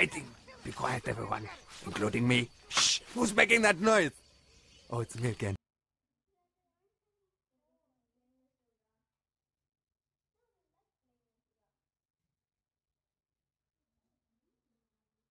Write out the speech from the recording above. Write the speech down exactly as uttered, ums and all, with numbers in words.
fighting. Be quiet, everyone, including me. Shh! Who's making that noise? Oh, it's me again.